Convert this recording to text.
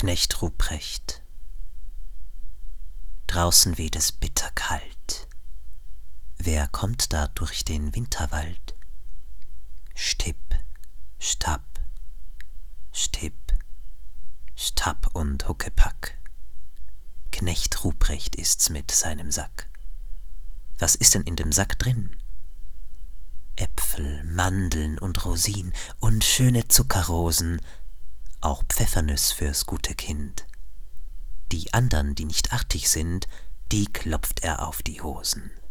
Knecht Ruprecht. Draußen weht es bitterkalt. Wer kommt da durch den Winterwald? Stipp, stapp, stipp, stapp und Huckepack. Knecht Ruprecht ist's mit seinem Sack. Was ist denn in dem Sack drin? Äpfel, Mandeln und Rosinen und schöne Zuckerrosen, auch Pfeffernüss fürs gute Kind. Die andern, die nicht artig sind, die klopft er auf die Hosen.